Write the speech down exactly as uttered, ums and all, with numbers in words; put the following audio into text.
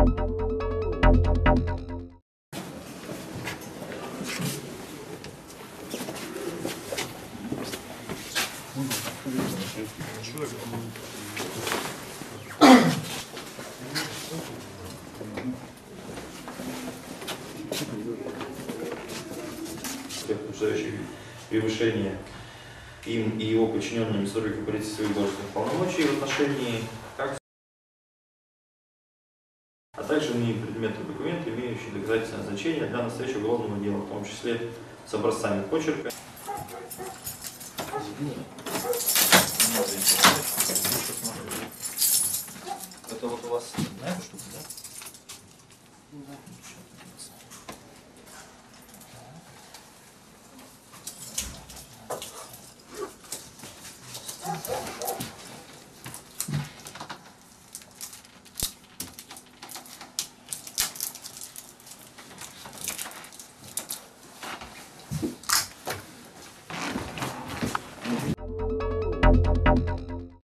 Превышение им и его подчиненными сроков полиции своих должностных полномочий в отношении, как, а также иные предметы и документы, имеющие доказательственное значение для настоящего уголовного дела, в том числе с образцами почерка. Это вот у вас на эту штуку, да? Да.